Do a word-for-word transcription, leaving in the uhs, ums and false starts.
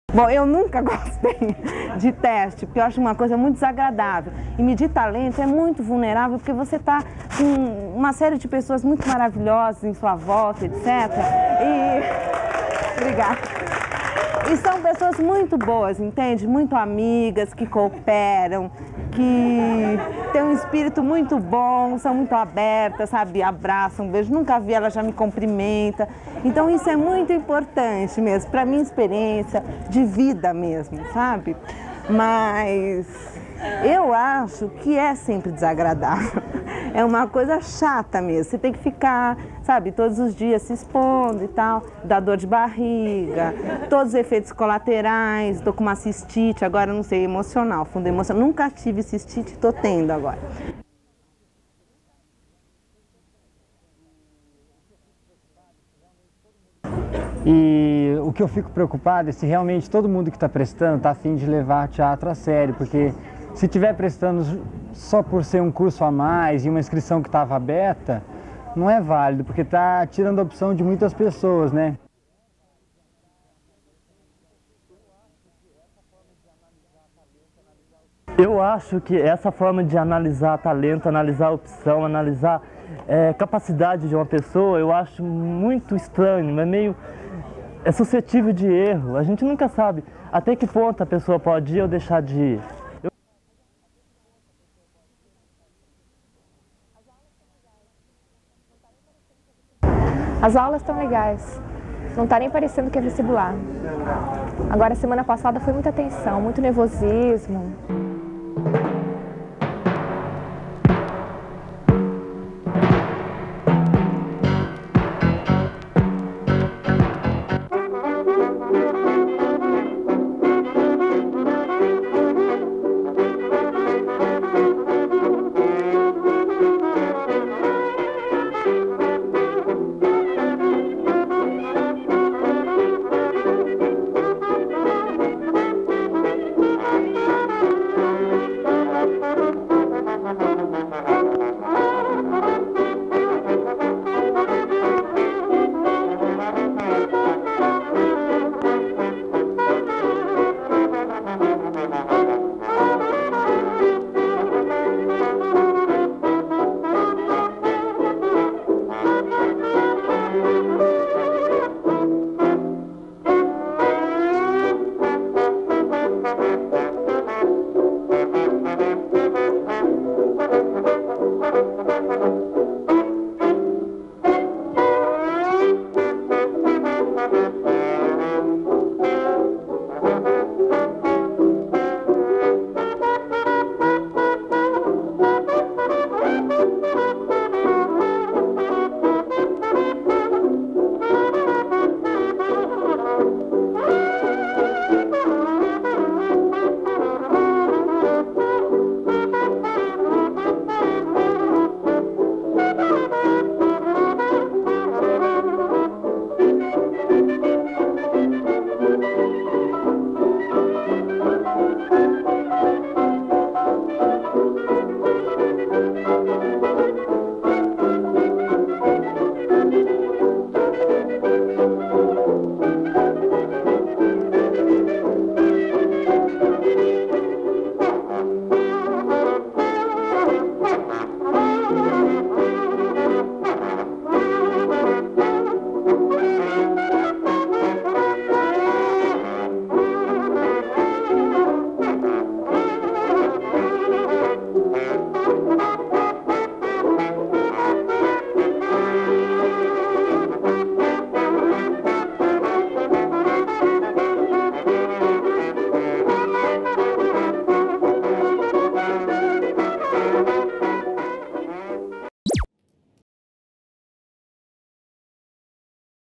Bom, eu nunca gostei de teste, porque eu acho uma coisa muito desagradável. E medir talento é muito vulnerável, porque você está com uma série de pessoas muito maravilhosas em sua volta, etcétera. E... Obrigada. E são pessoas muito boas, entende? Muito amigas, que cooperam, que têm um espírito muito bom, são muito abertas, sabe? Abraçam, beijo. Nunca vi, ela já me cumprimenta. Então isso é muito importante mesmo, para minha experiência de vida mesmo, sabe? Mas eu acho que é sempre desagradável. É uma coisa chata mesmo. Você tem que ficar, sabe, todos os dias se expondo e tal, dá dor de barriga, todos os efeitos colaterais, tô com uma cistite, agora não sei, emocional, fundo emocional. Nunca tive cistite, tô tendo agora. E o que eu fico preocupado é se realmente todo mundo que está prestando está a fim de levar teatro a sério, porque se estiver prestando só por ser um curso a mais e uma inscrição que estava aberta, não é válido, porque está tirando a opção de muitas pessoas, né? Eu acho que essa forma de analisar talento, analisar opção, analisar é, capacidade de uma pessoa, eu acho muito estranho, é meio é suscetível de erro. A gente nunca sabe até que ponto a pessoa pode ir ou deixar de ir. Eu... As aulas estão legais, não está nem parecendo que é vestibular. Agora, semana passada foi muita tensão, muito nervosismo.